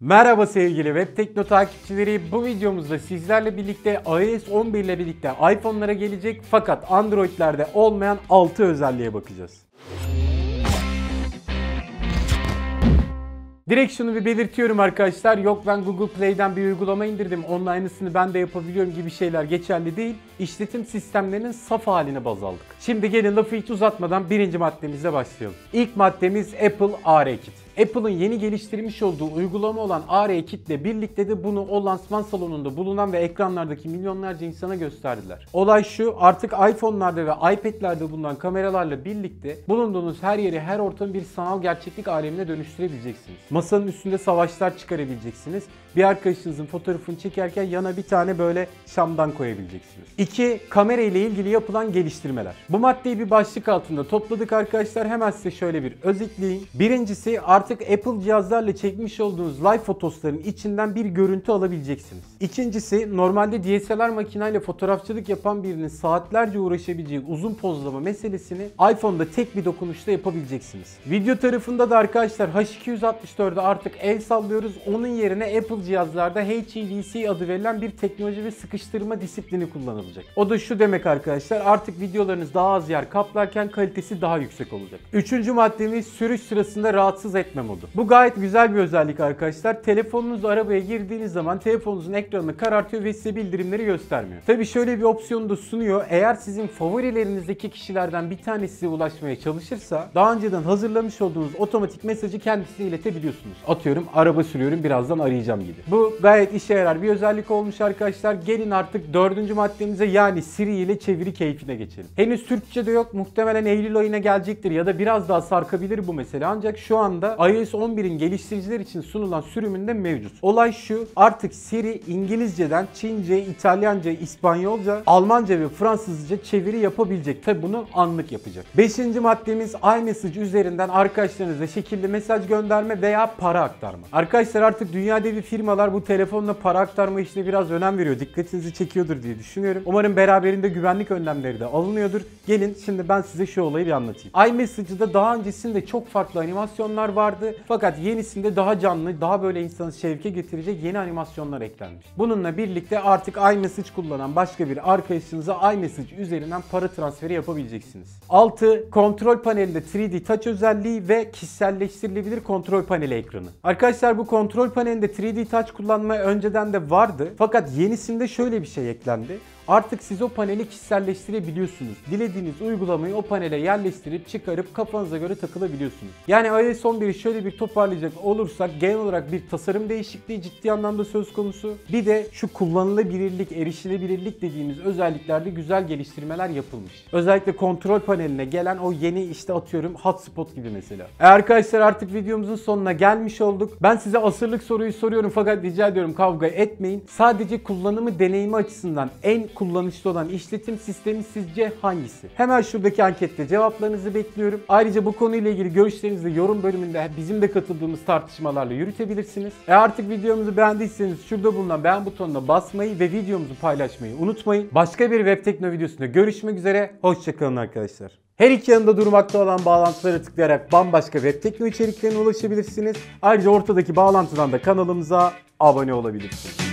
Merhaba sevgili Web Tekno takipçileri. Bu videomuzda sizlerle birlikte iOS 11 ile birlikte iPhone'lara gelecek fakat Android'lerde olmayan 6 özelliğe bakacağız. Direkt şunu bir belirtiyorum arkadaşlar. Yok ben Google Play'den bir uygulama indirdim, onun aynısını ben de yapabiliyorum gibi şeyler geçerli değil. İşletim sistemlerinin saf halini baz aldık. Şimdi gelin lafı hiç uzatmadan birinci maddemizle başlayalım. İlk maddemiz Apple ARKit. Apple'ın yeni geliştirmiş olduğu uygulama olan ARKit ile birlikte de bunu o lansman salonunda bulunan ve ekranlardaki milyonlarca insana gösterdiler. Olay şu, artık iPhone'larda ve iPad'lerde bulunan kameralarla birlikte bulunduğunuz her yeri, her ortamı bir sanal gerçeklik alemine dönüştürebileceksiniz. Masanın üstünde savaşlar çıkarabileceksiniz. Bir arkadaşınızın fotoğrafını çekerken yana bir tane böyle şamdan koyabileceksiniz. 2. Kamera ile ilgili yapılan geliştirmeler. Bu maddeyi bir başlık altında topladık arkadaşlar. Hemen size şöyle bir özetleyeyim. Birincisi, artık Apple cihazlarla çekmiş olduğunuz live fotosların içinden bir görüntü alabileceksiniz. İkincisi, normalde DSLR makineyle fotoğrafçılık yapan birinin saatlerce uğraşabileceği uzun pozlama meselesini iPhone'da tek bir dokunuşta yapabileceksiniz. Video tarafında da arkadaşlar H264'e artık el sallıyoruz. Onun yerine Apple cihazlarda HEVC adı verilen bir teknoloji ve sıkıştırma disiplini kullanılacak. O da şu demek arkadaşlar, artık videolarınız daha az yer kaplarken kalitesi daha yüksek olacak. Üçüncü maddemiz sürüş sırasında rahatsız etme modu. Bu gayet güzel bir özellik arkadaşlar. Telefonunuz arabaya girdiğiniz zaman telefonunuzun ekranını karartıyor ve size bildirimleri göstermiyor. Tabii şöyle bir opsiyonu da sunuyor. Eğer sizin favorilerinizdeki kişilerden bir tanesi size ulaşmaya çalışırsa daha önceden hazırlamış olduğunuz otomatik mesajı kendisine iletebiliyorsunuz. Atıyorum araba sürüyorum, birazdan arayacağım gibi. Bu gayet işe yarar bir özellik olmuş arkadaşlar. Gelin artık dördüncü maddemize, yani Siri ile çeviri keyfine geçelim. Henüz Türkçe'de yok. Muhtemelen Eylül ayına gelecektir ya da biraz daha sarkabilir bu mesele. Ancak şu anda iOS 11'in geliştiriciler için sunulan sürümünde mevcut. Olay şu: artık Siri İngilizceden Çince, İtalyanca, İspanyolca, Almanca ve Fransızca çeviri yapabilecek. Tabi bunu anlık yapacak. Beşinci maddemiz iMessage üzerinden arkadaşlarınıza şekilli mesaj gönderme veya para aktarma. Arkadaşlar artık dünya devi firmalar bu telefonla para aktarma işine biraz önem veriyor. Dikkatinizi çekiyordur diye düşünüyorum. Umarım beraberinde güvenlik önlemleri de alınıyordur. Gelin şimdi ben size şu olayı bir anlatayım. iMessage'da daha öncesinde çok farklı animasyonlar vardı. Fakat yenisinde daha canlı, daha böyle insanı şevke getirecek yeni animasyonlar eklenmiş. Bununla birlikte artık iMessage kullanan başka bir arkadaşınıza iMessage üzerinden para transferi yapabileceksiniz. 6. Kontrol panelinde 3D Touch özelliği ve kişiselleştirilebilir kontrol paneli ekranı. Arkadaşlar bu kontrol panelinde 3D Touch kullanmaya önceden de vardı. Fakat yenisinde şöyle bir şey eklendi. Artık siz o paneli kişiselleştirebiliyorsunuz. Dilediğiniz uygulamayı o panele yerleştirip çıkarıp kafanıza göre takılabiliyorsunuz. Yani iOS 11'i şöyle bir toparlayacak olursak genel olarak bir tasarım değişikliği ciddi anlamda söz konusu. Bir de şu kullanılabilirlik, erişilebilirlik dediğimiz özelliklerde güzel geliştirmeler yapılmış. Özellikle kontrol paneline gelen o yeni işte atıyorum hotspot gibi mesela. Arkadaşlar artık videomuzun sonuna gelmiş olduk. Ben size asırlık soruyu soruyorum fakat rica ediyorum kavga etmeyin. Sadece kullanımı deneyimi açısından en kullanışlı olan işletim sistemi sizce hangisi? Hemen şuradaki ankette cevaplarınızı bekliyorum. Ayrıca bu konuyla ilgili görüşlerinizi yorum bölümünde bizim de katıldığımız tartışmalarla yürütebilirsiniz. Artık videomuzu beğendiyseniz şurada bulunan beğen butonuna basmayı ve videomuzu paylaşmayı unutmayın. Başka bir Web Tekno videosunda görüşmek üzere. Hoşçakalın arkadaşlar. Her iki yanında durmakta olan bağlantılara tıklayarak bambaşka Web Tekno içeriklerine ulaşabilirsiniz. Ayrıca ortadaki bağlantıdan da kanalımıza abone olabilirsiniz.